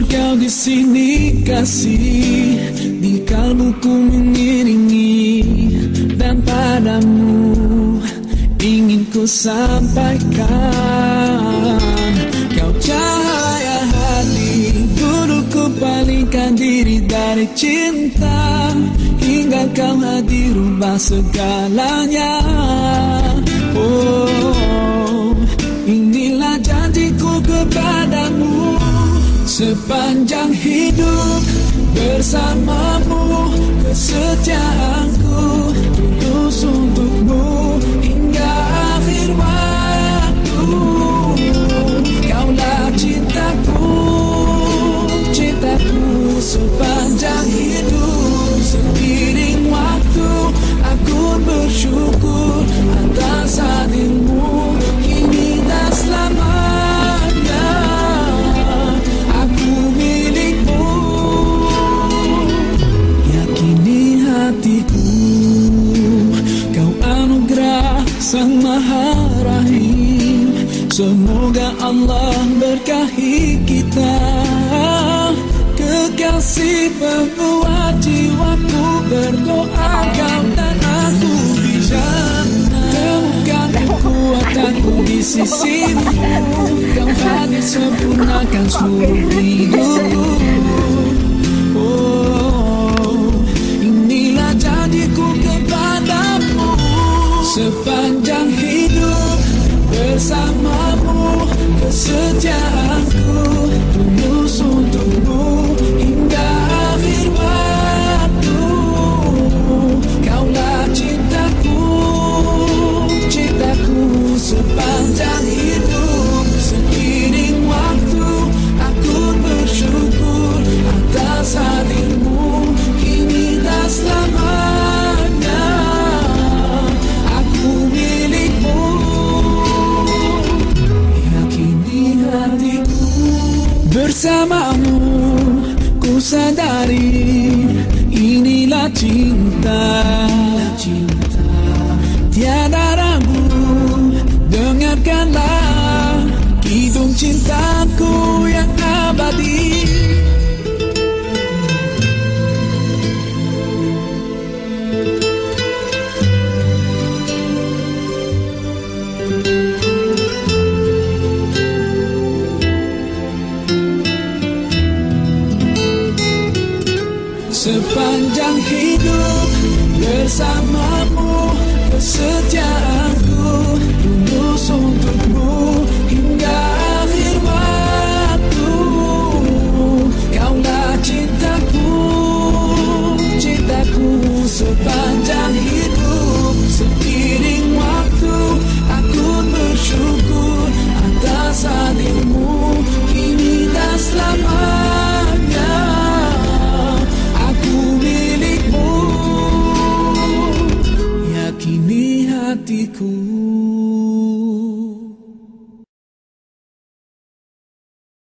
kau di sini kasih, di kalbuku mengiringi, dan padamu ingin ku sampaikan. Kau cahaya hati, dulu ku palingkan diri dari cinta, hingga kau hadir rubah segalanya. Oh, inilah janjiku kepadamu, sepanjang hidup bersamamu, kesetiaanku tulus untukmu hingga akhir waktu. Kaulah cintaku, cintaku sepanjang hidup. Seiring waktu aku bersyukur atas hadirmu kini dan selamanya. Aku milikmu, yakini hatiku. Kau anugerah Sang Maha Rahim, semoga Allah berkahi kita. Kekasih penguat jiwaku, berdoa kau dan aku di jannah. Temukan kekuatanku di sisimu, kau hadir sempurnakan seluruh hidupku. Oh, inilah janjiku kepadamu, sepanjang hidup bersamamu, kesetiaanku tulus untukmu hingga akhir waktu. Kaulah cintaku, cintaku sepanjang hidup. Seiring waktu aku bersyukur atas hadirmu kini dan selamanya. Aku milikmu, yakini hatiku. Bersamamu ku sadari inilah cinta, tiada ragu. Dengarkanlah kidung cintaku yang abadi. Sepanjang hidup bersamamu, kesetiaanku